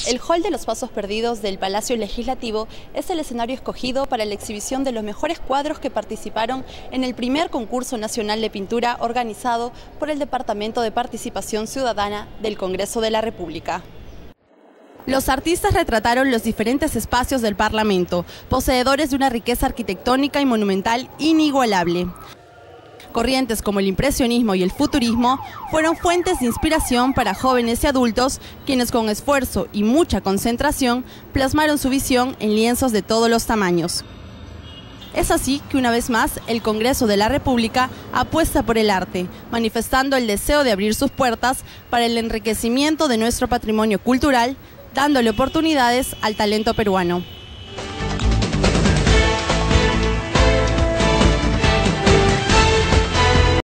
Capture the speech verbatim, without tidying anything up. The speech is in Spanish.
El Hall de los Pasos Perdidos del Palacio Legislativo es el escenario escogido para la exhibición de los mejores cuadros que participaron en el primer concurso nacional de pintura organizado por el Departamento de Participación Ciudadana del Congreso de la República. Los artistas retrataron los diferentes espacios del Parlamento, poseedores de una riqueza arquitectónica y monumental inigualable. Corrientes como el impresionismo y el futurismo fueron fuentes de inspiración para jóvenes y adultos, quienes con esfuerzo y mucha concentración plasmaron su visión en lienzos de todos los tamaños. Es así que una vez más el Congreso de la República apuesta por el arte, manifestando el deseo de abrir sus puertas para el enriquecimiento de nuestro patrimonio cultural, dándole oportunidades al talento peruano.